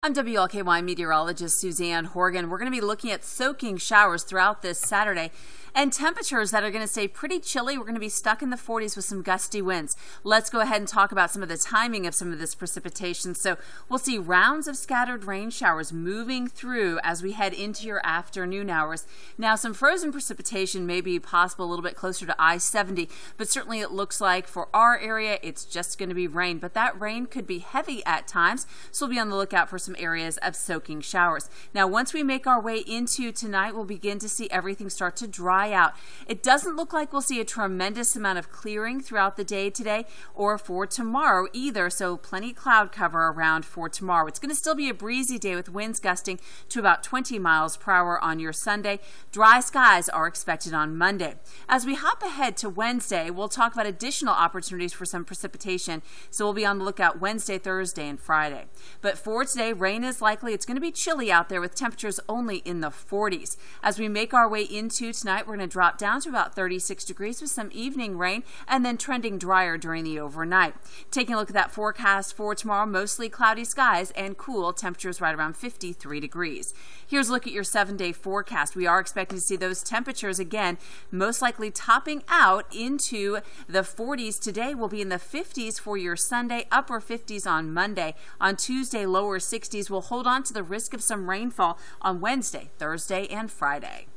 I'm WLKY meteorologist Suzanne Horgan. We're going to be looking at soaking showers throughout this Saturday and temperatures that are going to stay pretty chilly. We're going to be stuck in the 40s with some gusty winds. Let's go ahead and talk about some of the timing of some of this precipitation. So we'll see rounds of scattered rain showers moving through as we head into your afternoon hours. Now, some frozen precipitation may be possible a little bit closer to I-70, but certainly it looks like for our area, it's just going to be rain. But that rain could be heavy at times, so we'll be on the lookout for some areas of soaking showers. Now, once we make our way into tonight, we'll begin to see everything start to dry out. It doesn't look like we'll see a tremendous amount of clearing throughout the day today or for tomorrow either, so plenty cloud cover around for tomorrow. It's going to still be a breezy day with winds gusting to about 20 miles per hour on your Sunday. Dry skies are expected on Monday. As we hop ahead to Wednesday, we'll talk about additional opportunities for some precipitation, so we'll be on the lookout Wednesday, Thursday, and Friday. But for today, rain is likely. It's going to be chilly out there with temperatures only in the 40s. As we make our way into tonight, we're going to drop down to about 36 degrees with some evening rain and then trending drier during the overnight. Taking a look at that forecast for tomorrow, mostly cloudy skies and cool temperatures right around 53 degrees. Here's a look at your 7-day forecast. We are expecting to see those temperatures again, most likely topping out into the 40s. Today will be in the 50s for your Sunday, upper 50s on Monday. On Tuesday, lower 60s. We'll hold on to the risk of some rainfall on Wednesday, Thursday, and Friday.